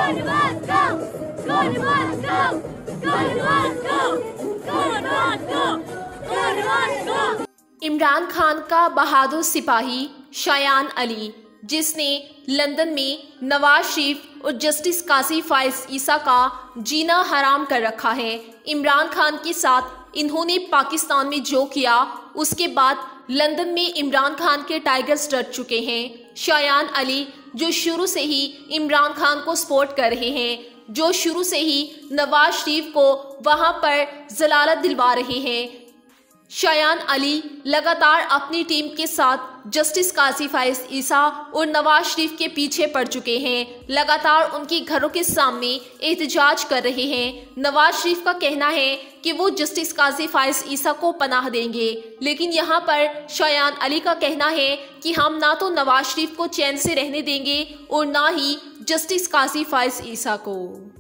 इमरान खान का बहादुर सिपाही शायान अली, जिसने लंदन में नवाज शरीफ और जस्टिस काजी फाइज ईसा का जीना हराम कर रखा है। इमरान खान के साथ इन्होंने पाकिस्तान में जो किया, उसके बाद लंदन में इमरान खान के टाइगर्स डर चुके हैं। शायान अली जो शुरू से ही इमरान खान को सपोर्ट कर रहे हैं, जो शुरू से ही नवाज शरीफ को वहां पर जलालत दिलवा रहे हैं। शायान अली लगातार अपनी टीम के साथ जस्टिस काजी फाइज ईसा और नवाज शरीफ के पीछे पड़ चुके हैं। लगातार उनके घरों के सामने एहतजाज कर रहे हैं। नवाज शरीफ का कहना है कि वो जस्टिस काजी फाइज ईसा को पनाह देंगे, लेकिन यहाँ पर शायान अली का कहना है कि हम ना तो नवाज शरीफ को चैन से रहने देंगे और ना ही जस्टिस काजी फाइज ईसा को।